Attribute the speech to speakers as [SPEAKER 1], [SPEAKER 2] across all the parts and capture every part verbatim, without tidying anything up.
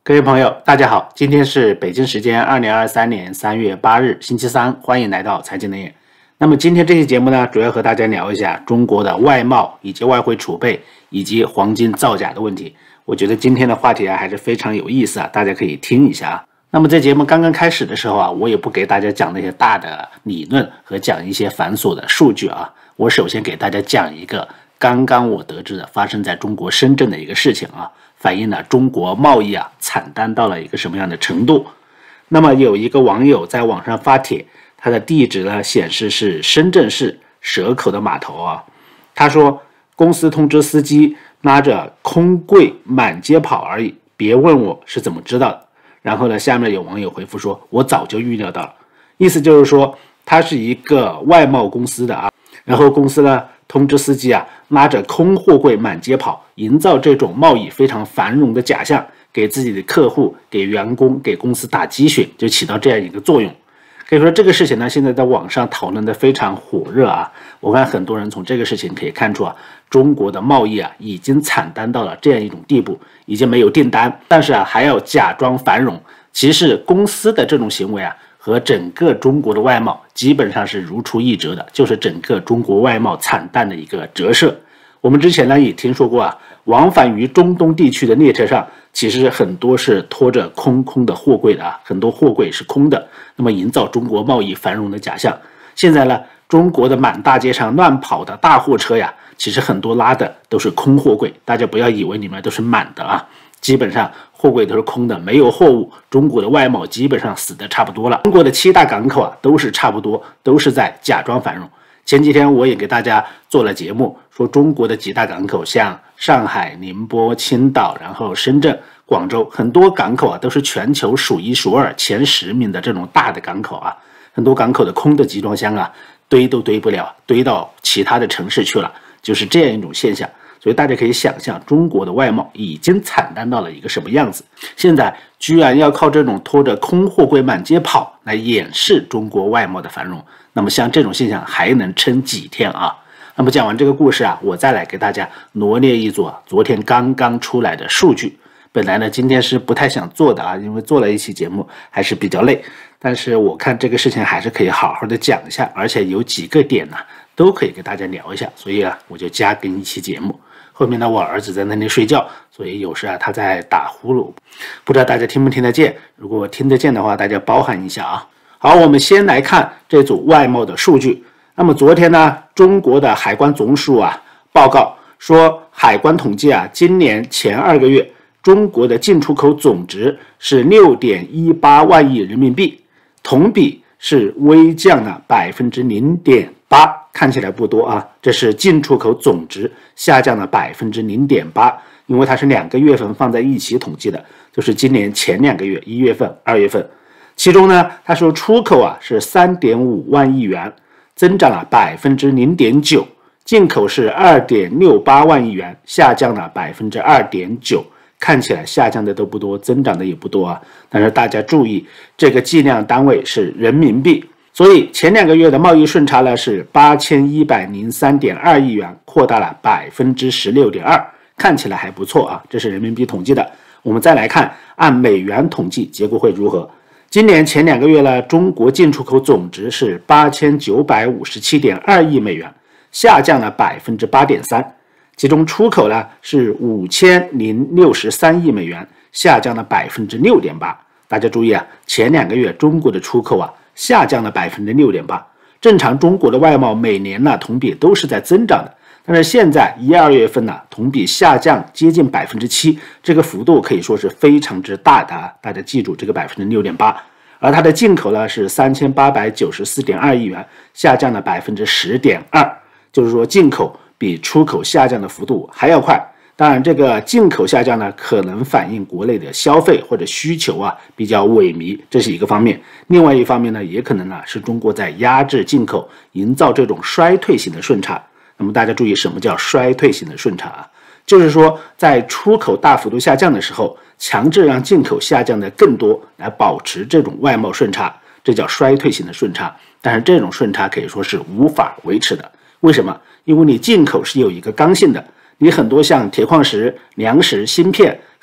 [SPEAKER 1] 各位朋友，大家好，今天是北京时间二零二三年三月八日，星期三，欢迎来到财经能眼。那么今天这期节目呢，主要和大家聊一下中国的外贸以及外汇储备以及黄金造假的问题。我觉得今天的话题啊还是非常有意思啊，大家可以听一下啊。那么在节目刚刚开始的时候啊，我也不给大家讲那些大的理论和讲一些繁琐的数据啊，我首先给大家讲一个刚刚我得知的发生在中国深圳的一个事情啊。反映了中国贸易啊惨淡到了一个什么样的程度。那么有一个网友在网上发帖，他的地址呢显示是深圳市蛇口的码头啊。他说公司通知司机拉着空柜满街跑而已，别问我是怎么知道的。然后呢，下面有网友回复说，我早就预料到了。意思就是说，他是一个外贸公司的啊，然后公司呢通知司机啊拉着空货柜满街跑，营造这种贸易非常繁荣的假象，给自己的客户、给员工、给公司打鸡血，就起到这样一个作用。可以说这个事情呢，现在在网上讨论的非常火热啊。我看很多人从这个事情可以看出啊，中国的贸易啊已经惨淡到了这样一种地步，已经没有订单，但是啊还要假装繁荣。其实公司的这种行为啊，和整个中国的外贸基本上是如出一辙的，就是整个中国外贸惨淡的一个折射。我们之前呢也听说过啊，往返于中东地区的列车上，其实很多是拖着空空的货柜的啊，很多货柜是空的，那么营造中国贸易繁荣的假象。现在呢，中国的满大街上乱跑的大货车呀，其实很多拉的都是空货柜，大家不要以为里面都是满的啊。基本上货柜都是空的，没有货物，中国的外贸基本上死的差不多了。中国的七大港口啊，都是差不多，都是在假装繁荣。前几天我也给大家做了节目，说中国的几大港口，像上海、宁波、青岛，然后深圳、广州，很多港口啊都是全球数一数二、前十名的这种大的港口啊。很多港口的空的集装箱啊，堆都堆不了，堆到其他的城市去了，就是这样一种现象。所以大家可以想象，中国的外贸已经惨淡到了一个什么样子。现在居然要靠这种拖着空货柜满街跑来掩饰中国外贸的繁荣，那么像这种现象还能撑几天啊？那么讲完这个故事啊，我再来给大家罗列一组啊昨天刚刚出来的数据。本来呢今天是不太想做的啊，因为做了一期节目还是比较累，但是我看这个事情还是可以好好的讲一下，而且有几个点呢都可以给大家聊一下，所以啊我就加更一期节目。后面呢，我儿子在那里睡觉，所以有时啊他在打呼噜，不知道大家听不听得见？如果听得见的话，大家包涵一下啊。好，我们先来看这组外贸的数据。那么昨天呢，中国的海关总署啊报告说，海关统计啊，今年前二个月中国的进出口总值是 六点一八万亿人民币，同比是微降了 百分之零点八， 看起来不多啊，这是进出口总值下降了 百分之零点八， 因为它是两个月份放在一起统计的，就是今年前两个月，一月份、二月份。其中呢，他说出口啊是 三点五万亿元，增长了 百分之零点九， 进口是 二点六八万亿元，下降了 百分之二点九， 看起来下降的都不多，增长的也不多啊。但是大家注意，这个计量单位是人民币，所以前两个月的贸易顺差呢是 八千一百零三点二亿元，扩大了 百分之十六点二， 看起来还不错啊，这是人民币统计的。我们再来看按美元统计结果会如何。今年前两个月呢，中国进出口总值是 八千九百五十七点二亿美元，下降了 百分之八点三， 其中出口呢是五千零六十三亿美元，下降了 百分之六点八。 大家注意啊，前两个月中国的出口啊下降了 百分之六点八。 正常中国的外贸每年呢同比都是在增长的，但是现在一二月份呢同比下降接近 百分之七， 这个幅度可以说是非常之大的啊，大家记住这个 百分之六点八。 而它的进口呢是 三千八百九十四点二亿元，下降了 百分之十点二， 就是说进口比出口下降的幅度还要快。当然这个进口下降呢可能反映国内的消费或者需求啊比较萎靡，这是一个方面。另外一方面呢，也可能呢是中国在压制进口，营造这种衰退型的顺差。那么大家注意，什么叫衰退型的顺差啊？就是说在出口大幅度下降的时候，强制让进口下降的更多，来保持这种外贸顺差，这叫衰退型的顺差。但是这种顺差可以说是无法维持的。为什么？因为你进口是有一个刚性的，你很多像铁矿石、粮食、芯片，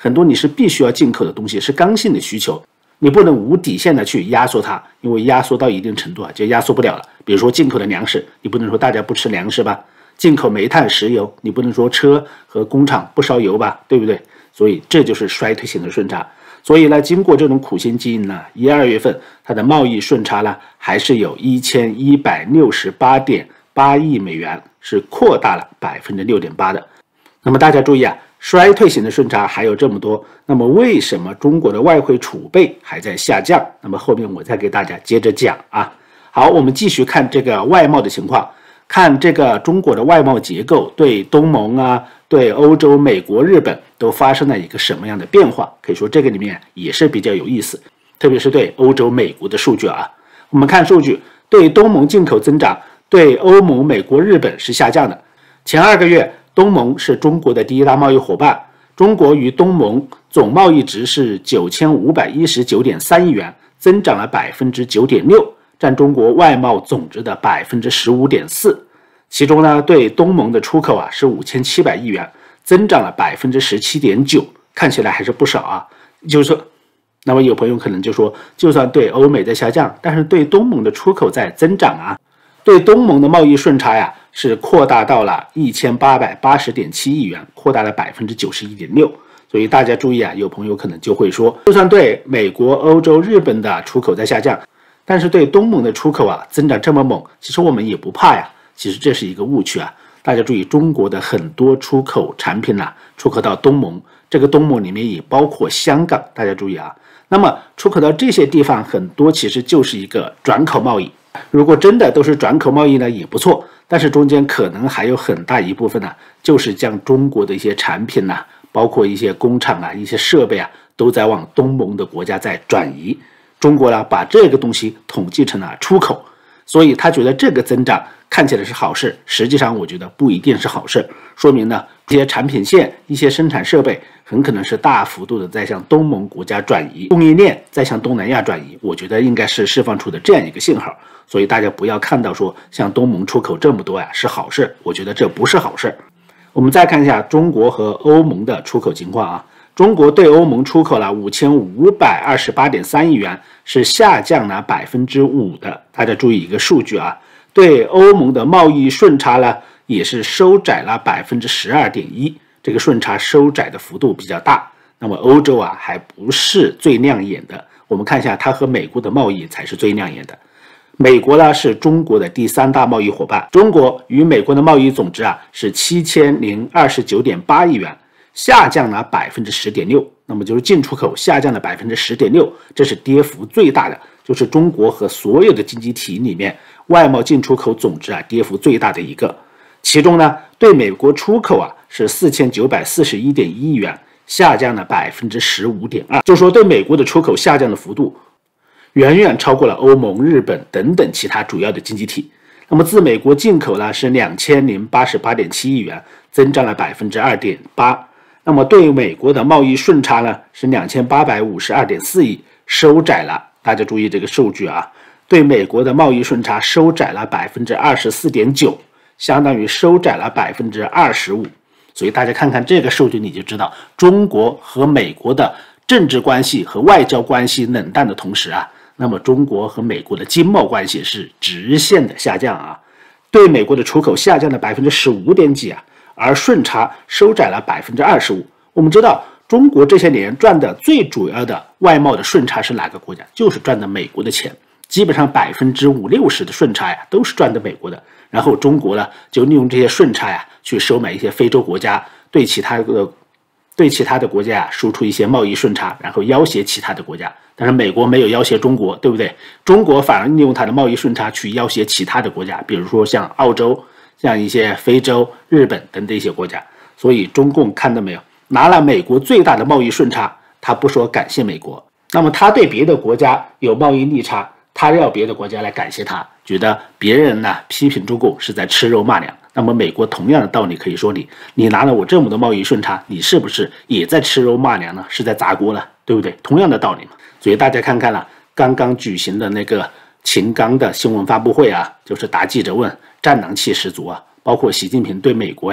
[SPEAKER 1] 很多你是必须要进口的东西，是刚性的需求，你不能无底线的去压缩它，因为压缩到一定程度啊，就压缩不了了。比如说进口的粮食，你不能说大家不吃粮食吧？进口煤炭、石油，你不能说车和工厂不烧油吧？对不对？所以这就是衰退型的顺差。所以呢，经过这种苦心经营呢，一二月份它的贸易顺差呢，还是有一千一百六十八点八亿美元，是扩大了百分之六点八的。那么大家注意啊，衰退型的顺差还有这么多，那么为什么中国的外汇储备还在下降？那么后面我再给大家接着讲啊。好，我们继续看这个外贸的情况，看这个中国的外贸结构对东盟啊、对欧洲、美国、日本都发生了一个什么样的变化？可以说这个里面也是比较有意思，特别是对欧洲、美国的数据啊。我们看数据，对东盟进口增长，对欧盟、美国、日本是下降的。前二个月，东盟是中国的第一大贸易伙伴，中国与东盟总贸易值是九千五百一十九点三亿元，增长了百分之九点六，占中国外贸总值的百分之十五点四。其中呢，对东盟的出口啊是五千七百亿元，增长了百分之十七点九，看起来还是不少啊。就是说，那么有朋友可能就说，就算对欧美在下降，但是对东盟的出口在增长啊。对东盟的贸易顺差呀是扩大到了一千八百八十点七亿元，扩大了百分之九十一点六。所以大家注意啊，有朋友可能就会说，就算对美国、欧洲、日本的出口在下降，但是对东盟的出口啊增长这么猛，其实我们也不怕呀。其实这是一个误区啊！大家注意，中国的很多出口产品呢、啊，出口到东盟，这个东盟里面也包括香港，大家注意啊。那么出口到这些地方，很多其实就是一个转口贸易。如果真的都是转口贸易呢，也不错，但是中间可能还有很大一部分呢、啊，就是将中国的一些产品呐、啊，包括一些工厂啊、一些设备啊，都在往东盟的国家在转移。中国呢，把这个东西统计成了出口。所以他觉得这个增长看起来是好事，实际上我觉得不一定是好事，说明呢这些产品线、一些生产设备很可能是大幅度的在向东盟国家转移，供应链在向东南亚转移，我觉得应该是释放出的这样一个信号。所以大家不要看到说向东盟出口这么多呀是好事，我觉得这不是好事。我们再看一下中国和欧盟的出口情况啊。中国对欧盟出口了五千五百二十八点三亿元，是下降了百分之五的。大家注意一个数据啊，对欧盟的贸易顺差呢，也是收窄了百分之十二点一，这个顺差收窄的幅度比较大。那么欧洲啊，还不是最亮眼的。我们看一下，它和美国的贸易才是最亮眼的。美国呢是中国的第三大贸易伙伴，中国与美国的贸易总值啊是七千零二十九点八亿元。下降了百分之十点六，那么就是进出口下降了百分之十点六，这是跌幅最大的，就是中国和所有的经济体里面外贸进出口总值啊跌幅最大的一个。其中呢，对美国出口啊是四千九百四十一点一亿元，下降了百分之十五点二，就是说对美国的出口下降的幅度远远超过了欧盟、日本等等其他主要的经济体。那么自美国进口呢是两千零八十八点七亿元，增长了百分之二点八。那么对美国的贸易顺差呢是两千八百五十二点四亿，收窄了。大家注意这个数据啊，对美国的贸易顺差收窄了百分之二十四点九，相当于收窄了百分之二十五。所以大家看看这个数据，你就知道中国和美国的政治关系和外交关系冷淡的同时啊，那么中国和美国的经贸关系是直线的下降啊，对美国的出口下降了百分之十五点几啊。而顺差收窄了百分之二十五。我们知道，中国这些年赚的最主要的外贸的顺差是哪个国家？就是赚的美国的钱，基本上百分之五六十的顺差呀，都是赚的美国的。然后中国呢，就利用这些顺差呀，去收买一些非洲国家，对其他的对其他的国家啊输出一些贸易顺差，然后要挟其他的国家。但是美国没有要挟中国，对不对？中国反而利用它的贸易顺差去要挟其他的国家，比如说像澳洲。像一些非洲、日本等等一些国家，所以中共看到没有，拿了美国最大的贸易顺差，他不说感谢美国，那么他对别的国家有贸易逆差，他要别的国家来感谢他，觉得别人呢批评中共是在吃肉骂粮。那么美国同样的道理可以说你，你拿了我这么多贸易顺差，你是不是也在吃肉骂粮呢？是在砸锅了，对不对？同样的道理嘛。所以大家看看了刚刚举行的那个秦刚的新闻发布会啊，就是答记者问，战狼气十足啊，包括习近平对美国呀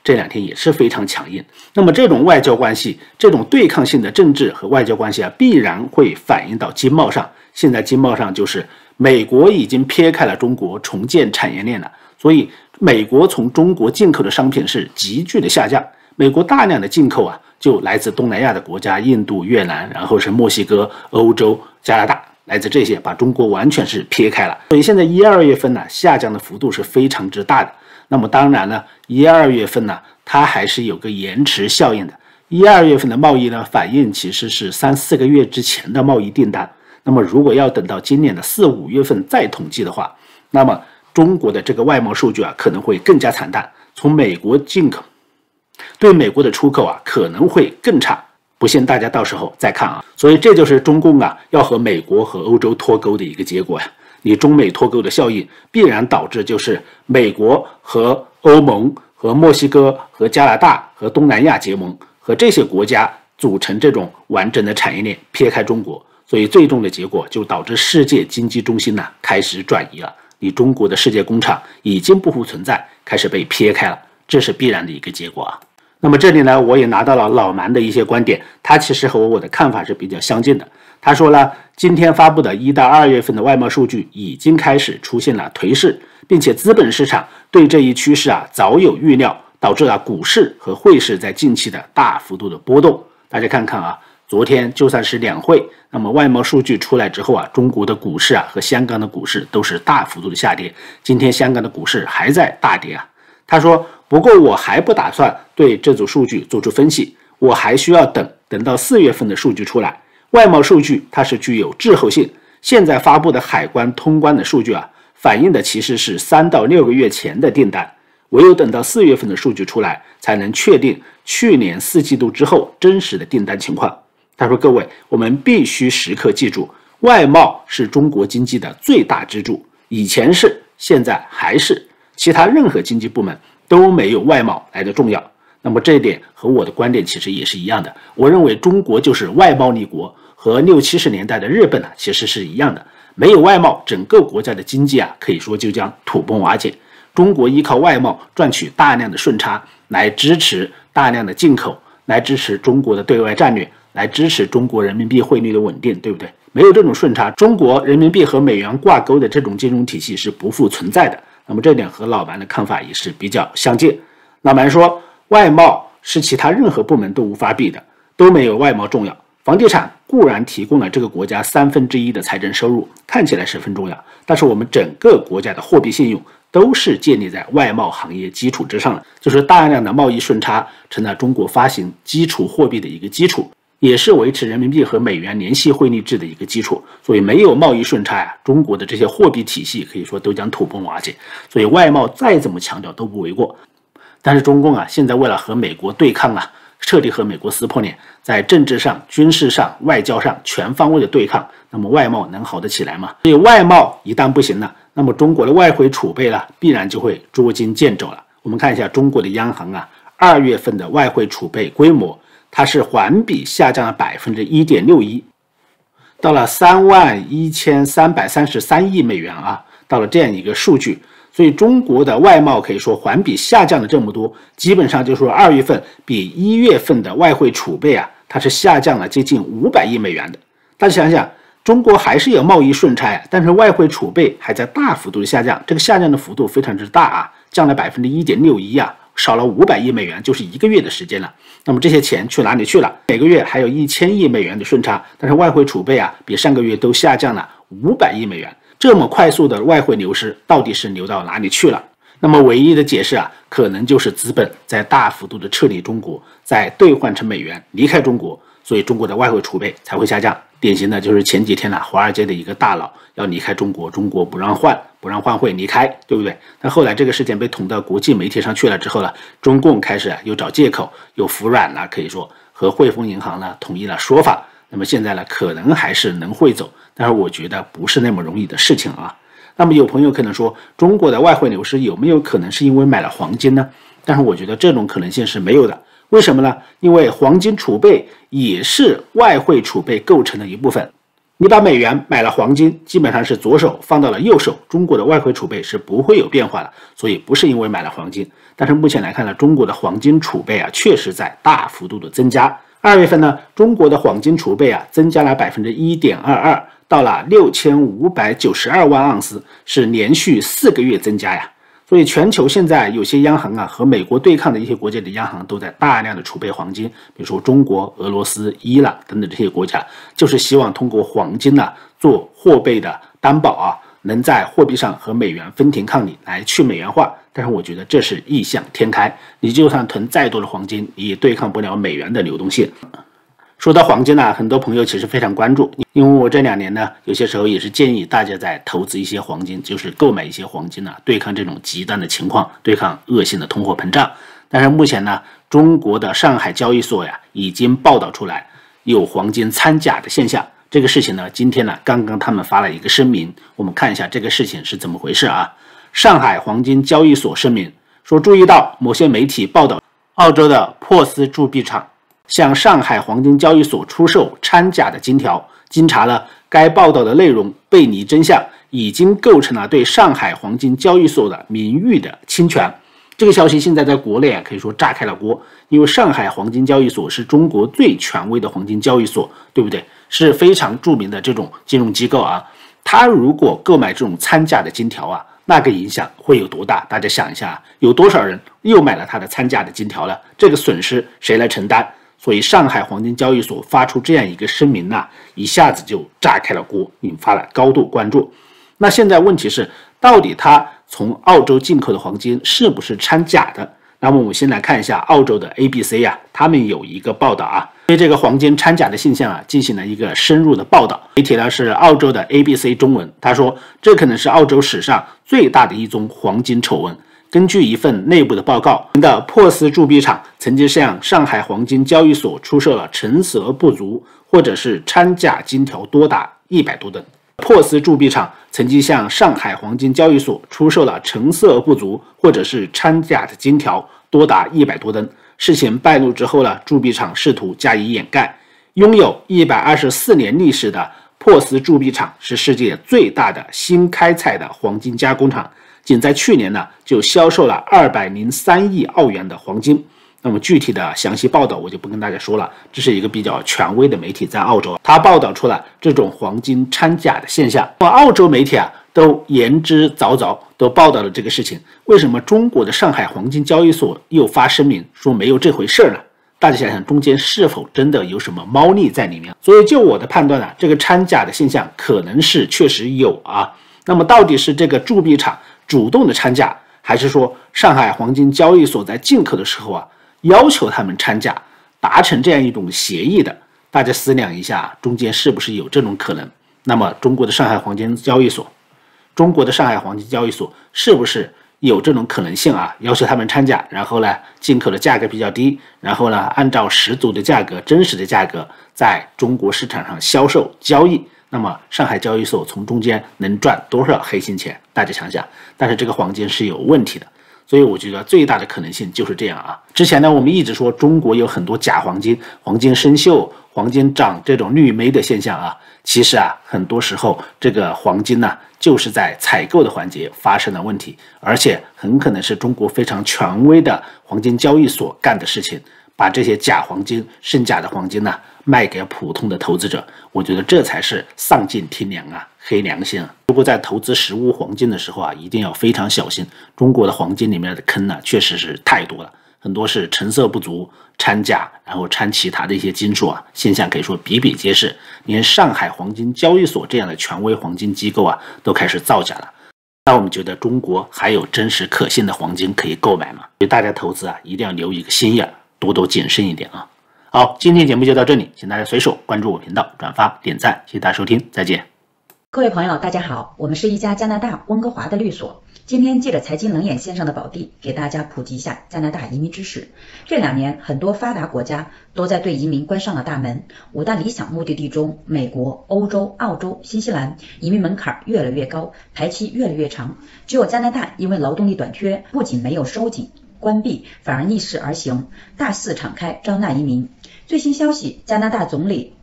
[SPEAKER 1] 这两天也是非常强硬。那么这种外交关系，这种对抗性的政治和外交关系啊，必然会反映到经贸上。现在经贸上就是美国已经撇开了中国，重建产业链了，所以美国从中国进口的商品是急剧的下降。美国大量的进口啊，就来自东南亚的国家，印度、越南，然后是墨西哥、欧洲、加拿大。来自这些，把中国完全是撇开了，所以现在一二月份呢，下降的幅度是非常之大的。那么当然呢，一二月份呢，它还是有个延迟效应的。一二月份的贸易呢，反映其实是三四个月之前的贸易订单。那么如果要等到今年的四五月份再统计的话，那么中国的这个外贸数据啊，可能会更加惨淡。从美国进口，对美国的出口啊，可能会更差。不信大家到时候再看啊，所以这就是中共啊要和美国和欧洲脱钩的一个结果呀。你中美脱钩的效应必然导致就是美国和欧盟和墨西哥和加拿大和东南亚结盟，和这些国家组成这种完整的产业链，撇开中国，所以最终的结果就导致世界经济中心呢开始转移了。你中国的世界工厂已经不复存在，开始被撇开了，这是必然的一个结果啊。那么这里呢，我也拿到了老蛮的一些观点，他其实和我的看法是比较相近的。他说了，今天发布的一到二月份的外贸数据已经开始出现了颓势，并且资本市场对这一趋势啊早有预料，导致了股市和汇市在近期的大幅度的波动。大家看看啊，昨天就算是两会，那么外贸数据出来之后啊，中国的股市啊和香港的股市都是大幅度的下跌，今天香港的股市还在大跌啊。他说，不过我还不打算对这组数据做出分析，我还需要等等到四月份的数据出来。外贸数据它是具有滞后性，现在发布的海关通关的数据啊，反映的其实是三到六个月前的订单，唯有等到四月份的数据出来，才能确定去年四季度之后真实的订单情况。他说，各位，我们必须时刻记住，外贸是中国经济的最大支柱，以前是，现在还是，其他任何经济部门都没有外贸来的重要。那么这一点和我的观点其实也是一样的，我认为中国就是外贸立国，和六七十年代的日本啊其实是一样的，没有外贸，整个国家的经济啊可以说就将土崩瓦解。中国依靠外贸赚取大量的顺差，来支持大量的进口，来支持中国的对外战略，来支持中国人民币汇率的稳定，对不对？没有这种顺差，中国人民币和美元挂钩的这种金融体系是不复存在的。那么这点和老蛮的看法也是比较相近。老蛮说，外贸是其他任何部门都无法比的，都没有外贸重要。房地产固然提供了这个国家三分之一的财政收入，看起来十分重要，但是我们整个国家的货币信用都是建立在外贸行业基础之上的，就是大量的贸易顺差成了中国发行基础货币的一个基础，也是维持人民币和美元联系汇率制的一个基础。所以没有贸易顺差呀、啊，中国的这些货币体系可以说都将土崩瓦解。所以外贸再怎么强调都不为过。但是中共啊，现在为了和美国对抗啊，彻底和美国撕破脸，在政治上、军事上、外交上全方位的对抗，那么外贸能好得起来吗？所以外贸一旦不行了，那么中国的外汇储备了，必然就会捉襟见肘了。我们看一下中国的央行啊，二月份的外汇储备规模，它是环比下降了百分之一点六一，到了三万一千三百三十三亿美元啊，到了这样一个数据。所以中国的外贸可以说环比下降了这么多，基本上就是说二月份比一月份的外汇储备啊，它是下降了接近五百亿美元的。大家想想，中国还是有贸易顺差啊，但是外汇储备还在大幅度的下降，这个下降的幅度非常之大啊，降了百分之一点六一啊，少了五百亿美元，就是一个月的时间了。那么这些钱去哪里去了？每个月还有一千亿美元的顺差，但是外汇储备啊，比上个月都下降了五百亿美元。这么快速的外汇流失到底是流到哪里去了？那么唯一的解释啊，可能就是资本在大幅度的撤离中国，在兑换成美元离开中国，所以中国的外汇储备才会下降。典型的就是前几天呢、啊，华尔街的一个大佬要离开中国，中国不让换，不让换汇离开，对不对？但后来这个事件被捅到国际媒体上去了之后呢，中共开始啊又找借口，又服软了，可以说和汇丰银行呢统一了说法。那么现在呢，可能还是能汇走，但是我觉得不是那么容易的事情啊。那么有朋友可能说，中国的外汇流失有没有可能是因为买了黄金呢？但是我觉得这种可能性是没有的。为什么呢？因为黄金储备也是外汇储备构成的一部分。 你把美元买了黄金，基本上是左手放到了右手，中国的外汇储备是不会有变化的，所以不是因为买了黄金。但是目前来看呢，中国的黄金储备啊确实在大幅度的增加。二月份呢，中国的黄金储备啊增加了 百分之一点二二， 到了六千五百九十二万盎司，是连续四个月增加呀。所以全球现在有些央行啊和美国对抗的一些国家的央行都在大量的储备黄金，比如说中国、俄罗斯、伊朗等等这些国家，就是希望通过黄金呢、啊、做货币的担保啊，能在货币上和美元分庭抗礼，来去美元化。但是我觉得这是异想天开，你就算囤再多的黄金，你也对抗不了美元的流动性。说到黄金呢、啊，很多朋友其实非常关注，因为我这两年呢，有些时候也是建议大家在投资一些黄金，就是购买一些黄金呢、啊，对抗这种极端的情况，对抗恶性的通货膨胀。但是目前呢，中国的上海交易所呀，已经报道出来有黄金掺假的现象。这个事情呢，今天呢，刚刚他们发了一个声明，我们看一下这个事情是怎么回事啊？上海黄金交易所声明说，注意到某些媒体报道，澳洲的珀斯铸币厂向上海黄金交易所出售掺假的金条，经查了该报道的内容背离真相，已经构成了对上海黄金交易所的名誉的侵权。这个消息现在在国内啊，可以说炸开了锅，因为上海黄金交易所是中国最权威的黄金交易所，对不对？是非常著名的这种金融机构啊。他如果购买这种掺假的金条啊，那个影响会有多大？大家想一下，有多少人又买了他的掺假的金条了？这个损失谁来承担？所以上海黄金交易所发出这样一个声明呢、啊，一下子就炸开了锅，引发了高度关注。那现在问题是，到底它从澳洲进口的黄金是不是掺假的？那么我们先来看一下澳洲的 A B C 啊，他们有一个报道啊，对这个黄金掺假的现象啊进行了一个深入的报道。媒体呢是澳洲的 A B C 中文，他说这可能是澳洲史上最大的一宗黄金丑闻。根据一份内部的报告，的珀斯铸币厂曾经向上海黄金交易所出售了成色不足或者是掺假金条多达一百多吨。珀斯铸币厂曾经向上海黄金交易所出售了成色不足或者是掺假的金条多达一百多吨。事情败露之后呢，铸币厂试图加以掩盖。拥有一百二十四年历史的珀斯铸币厂是世界最大的新开采的黄金加工厂。仅在去年呢，就销售了二百零三亿澳元的黄金。那么具体的详细报道我就不跟大家说了，这是一个比较权威的媒体在澳洲，他报道出了这种黄金掺假的现象。那么澳洲媒体啊都言之凿凿，都报道了这个事情。为什么中国的上海黄金交易所又发声明说没有这回事呢？大家想想，中间是否真的有什么猫腻在里面？所以就我的判断呢、啊，这个掺假的现象可能是确实有啊。那么到底是这个铸币厂主动的掺假，还是说上海黄金交易所在进口的时候啊要求他们掺假，达成这样一种协议的？大家思量一下，中间是不是有这种可能？那么中国的上海黄金交易所，中国的上海黄金交易所是不是有这种可能性啊？要求他们掺假，然后呢进口的价格比较低，然后呢按照十足的价格、真实的价格在中国市场上销售交易。那么上海交易所从中间能赚多少黑心钱？大家想想。但是这个黄金是有问题的，所以我觉得最大的可能性就是这样啊。之前呢，我们一直说中国有很多假黄金，黄金生锈、黄金长这种绿霉的现象啊。其实啊，很多时候这个黄金呢、啊，就是在采购的环节发生了问题，而且很可能是中国非常权威的黄金交易所干的事情，把这些假黄金、甚假的黄金呢、啊，卖给普通的投资者。我觉得这才是丧尽天良啊，黑良心啊！如果在投资实物黄金的时候啊，一定要非常小心。中国的黄金里面的坑呢，确实是太多了，很多是成色不足、掺假，然后掺其他的一些金属啊，现象可以说比比皆是。连上海黄金交易所这样的权威黄金机构啊，都开始造假了。那我们觉得中国还有真实可信的黄金可以购买吗？所以大家投资啊，一定要留一个心眼，多多谨慎一点啊。好，今天节目就到这里，请大家随手关注我频道、转发、点赞，谢谢大家收听，再见。
[SPEAKER 2] 各位朋友，大家好，我们是一家加拿大温哥华的律所。今天借着财经冷眼线上的宝地，给大家普及一下加拿大移民知识。这两年，很多发达国家都在对移民关上了大门。五大理想目的地中，美国、欧洲、澳洲、新西兰移民门槛越来越高，排期越来越长。只有加拿大因为劳动力短缺，不仅没有收紧关闭，反而逆势而行，大肆敞开招纳移民。最新消息，加拿大总理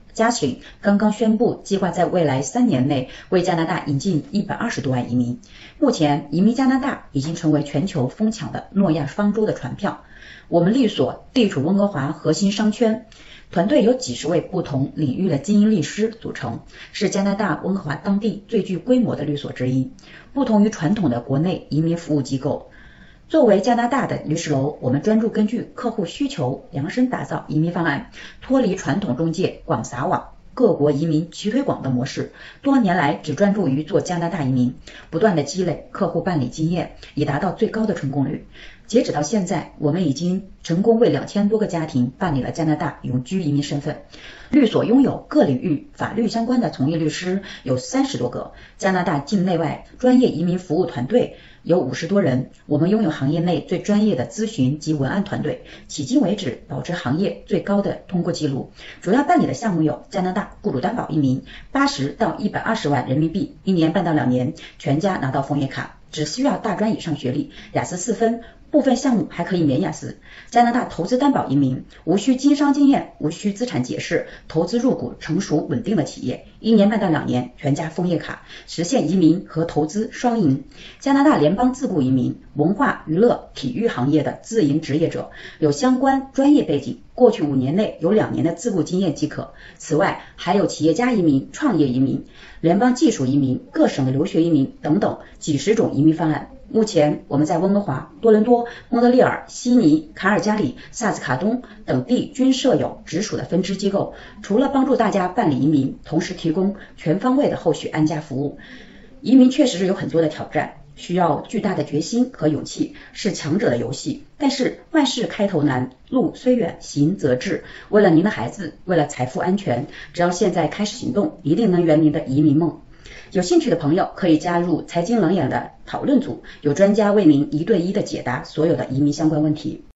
[SPEAKER 2] 加请刚刚宣布，计划在未来三年内为加拿大引进一百二十多万移民。目前，移民加拿大已经成为全球疯抢的诺亚方舟的船票。我们律所地处温哥华核心商圈，团队由几十位不同领域的精英律师组成，是加拿大温哥华当地最具规模的律所之一。不同于传统的国内移民服务机构，作为加拿大的律师楼，我们专注根据客户需求量身打造移民方案，脱离传统中介广撒网、各国移民齐推广的模式，多年来只专注于做加拿大移民，不断的积累客户办理经验，以达到最高的成功率。截止到现在，我们已经成功为两千多个家庭办理了加拿大永居移民身份。律所拥有各领域法律相关的从业律师有三十多个，加拿大境内外专业移民服务团队有五十多人。我们拥有行业内最专业的咨询及文案团队，迄今为止保持行业最高的通过记录。主要办理的项目有加拿大雇主担保移民，八十到一百二十万人民币，一年半到两年，全家拿到枫叶卡，只需要大专以上学历，雅思四分，部分项目还可以免雅思。加拿大投资担保移民，无需经商经验，无需资产解释，投资入股成熟稳定的企业，一年半到两年，全家枫叶卡，实现移民和投资双赢。加拿大联邦自雇移民，文化娱乐体育行业的自营职业者，有相关专业背景，过去五年内有两年的自雇经验即可。此外还有企业家移民、创业移民、联邦技术移民、各省的留学移民等等几十种移民方案。目前我们在温哥华、多伦多、蒙特利尔、悉尼、卡尔加里、萨斯卡通等地均设有直属的分支机构，除了帮助大家办理移民，同时提供全方位的后续安家服务。移民确实是有很多的挑战，需要巨大的决心和勇气，是强者的游戏。但是万事开头难，路虽远，行则至。为了您的孩子，为了财富安全，只要现在开始行动，一定能圆您的移民梦。有兴趣的朋友可以加入财经冷眼的讨论组，有专家为您一对一的解答所有的移民相关问题。